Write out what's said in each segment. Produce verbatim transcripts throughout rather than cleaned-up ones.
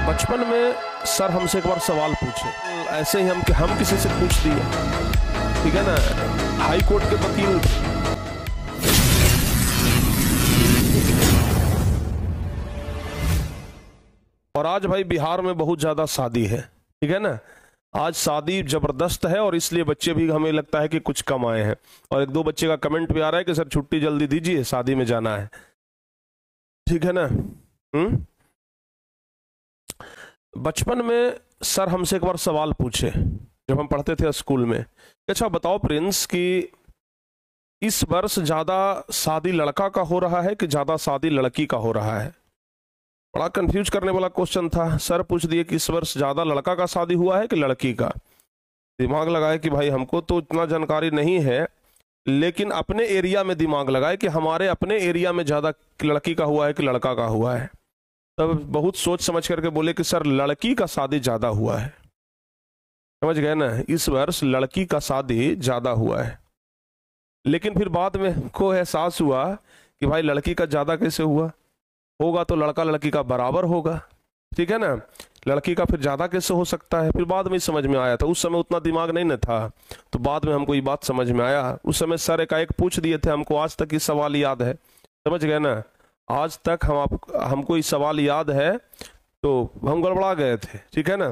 बचपन में सर हमसे एक बार सवाल पूछे, ऐसे ही हम कि हम किसी से पूछ दिए, ठीक है ना। हाई कोर्ट के वकील और आज भाई बिहार में बहुत ज्यादा शादी है, ठीक है ना। आज शादी जबरदस्त है और इसलिए बच्चे भी हमें लगता है कि कुछ कम आए हैं। और एक दो बच्चे का कमेंट भी आ रहा है कि सर छुट्टी जल्दी दीजिए, शादी में जाना है, ठीक है ना। हम्म बचपन में सर हमसे एक बार सवाल पूछे जब हम पढ़ते थे स्कूल में, अच्छा बताओ प्रिंस कि इस वर्ष ज्यादा शादी लड़का का हो रहा है कि ज्यादा शादी लड़की का हो रहा है। बड़ा कंफ्यूज करने वाला क्वेश्चन था। सर पूछ दिए कि इस वर्ष ज्यादा लड़का का शादी हुआ है कि लड़की का। दिमाग लगाए कि भाई हमको तो इतना जानकारी नहीं है, लेकिन अपने एरिया में दिमाग लगाए कि हमारे अपने एरिया में ज्यादा लड़की का हुआ है कि लड़का का हुआ है। तब बहुत सोच समझ करके बोले कि सर लड़की का शादी ज्यादा हुआ है। समझ गए ना, इस वर्ष लड़की का शादी ज्यादा हुआ है। लेकिन फिर बाद में हमको एहसास हुआ कि भाई लड़की का ज्यादा कैसे हुआ, होगा तो लड़का लड़की का बराबर होगा, ठीक है ना। लड़की का फिर ज्यादा कैसे हो सकता है, फिर बाद में समझ में आया था। उस समय उतना दिमाग नहीं न था, तो बाद में हमको ये बात समझ में आया। उस समय सर एकाएक पूछ दिए थे हमको, आज तक ये सवाल याद है। समझ गए ना, आज तक हम आप हमको ये सवाल याद है, तो हम गड़बड़ा गए थे, ठीक है ना।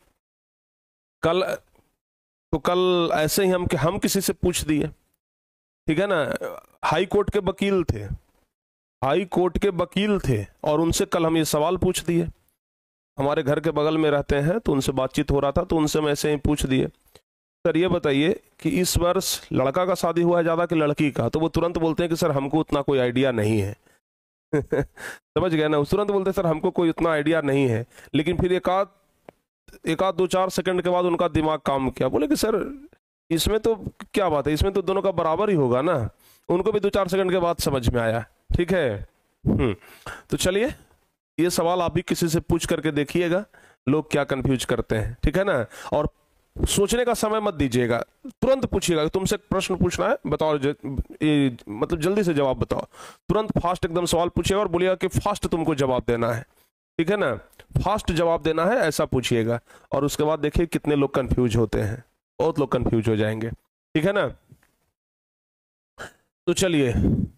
कल तो कल ऐसे ही हम हम किसी से पूछ दिए, ठीक है ना। हाई कोर्ट के वकील थे, हाई कोर्ट के वकील थे और उनसे कल हम ये सवाल पूछ दिए। हमारे घर के बगल में रहते हैं, तो उनसे बातचीत हो रहा था, तो उनसे हम ऐसे ही पूछ दिए, सर ये बताइए कि इस वर्ष लड़का का शादी हुआ है ज्यादा कि लड़की का। तो वो तुरंत बोलते हैं कि सर हमको उतना कोई आइडिया नहीं है। समझ गए ना, तुरंत बोलते हैं सर हमको कोई उतना आइडिया नहीं है। लेकिन फिर एक आध एक आध दो चार सेकंड के बाद उनका दिमाग काम किया, बोले कि सर इसमें तो क्या बात है, इसमें तो दोनों का बराबर ही होगा ना। उनको भी दो चार सेकंड के बाद समझ में आया, ठीक है। हम्म तो चलिए ये सवाल आप भी किसी से पूछ करके देखिएगा लोग क्या कंफ्यूज करते हैं, ठीक है ना। और सोचने का समय मत दीजिएगा, तुरंत पूछिएगा। तुमसे प्रश्न पूछना है, बताओ ये मतलब जल्दी से जवाब बताओ। तुरंत फास्ट एकदम सवाल पूछिएगा और बोलिएगा कि फास्ट तुमको जवाब देना है, ठीक है ना। फास्ट जवाब देना है ऐसा पूछिएगा। और उसके बाद देखिए कितने लोग कंफ्यूज होते हैं, बहुत लोग कंफ्यूज हो जाएंगे, ठीक है ना। तो चलिए